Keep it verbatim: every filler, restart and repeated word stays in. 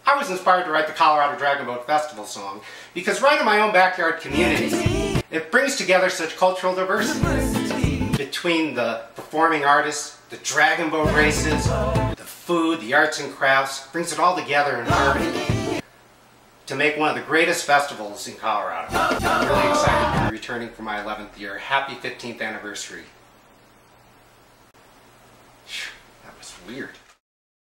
I was inspired to write the Colorado Dragon Boat Festival song because right in my own backyard community, it brings together such cultural diversity between the performing artists, the dragon boat races, the food, the arts and crafts, brings it all together in harmony to make one of the greatest festivals in Colorado. I'm really excited to be returning for my eleventh year. Happy fifteenth anniversary. That was weird.